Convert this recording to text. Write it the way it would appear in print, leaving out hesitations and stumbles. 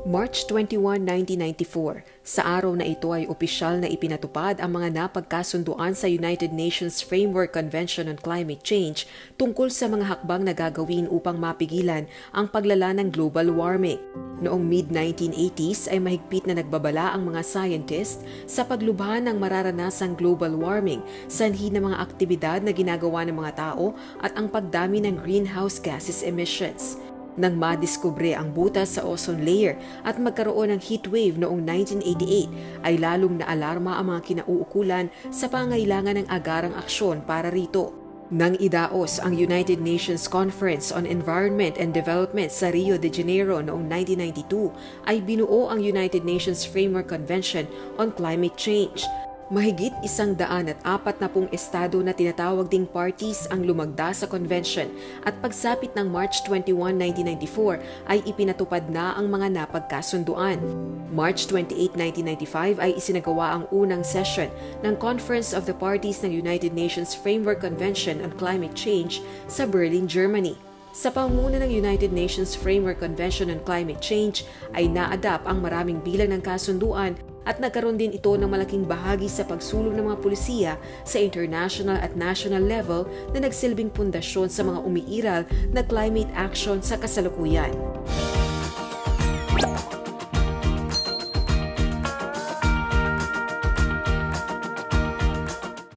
March 21, 1994, sa araw na ito ay opisyal na ipinatupad ang mga napagkasunduan sa United Nations Framework Convention on Climate Change tungkol sa mga hakbang na gagawin upang mapigilan ang paglala ng global warming. Noong mid-1980s ay mahigpit na nagbabala ang mga scientist sa paglubhan ng mararanasang global warming, sanhi ng mga aktibidad na ginagawa ng mga tao at ang pagdami ng greenhouse gases emissions. Nang madiskubre ang butas sa ozone layer at magkaroon ng heatwave noong 1988 ay lalong naalarma ang mga kinauukulan sa pangailangan ng agarang aksyon para rito. Nang idaos ang United Nations Conference on Environment and Development sa Rio de Janeiro noong 1992 ay binuo ang United Nations Framework Convention on Climate Change. Mahigit 140 estado na tinatawag ding parties ang lumagda sa convention at pagsapit ng March 21, 1994 ay ipinatupad na ang mga napagkasunduan. March 28, 1995 ay isinagawa ang unang session ng Conference of the Parties ng United Nations Framework Convention on Climate Change sa Berlin, Germany. Sa pangunguna ng United Nations Framework Convention on Climate Change ay na-adapt ang maraming bilang ng kasunduan at nagkaroon din ito ng malaking bahagi sa pagsulong ng mga pulisiya sa international at national level na nagsilbing pundasyon sa mga umiiral na climate action sa kasalukuyan.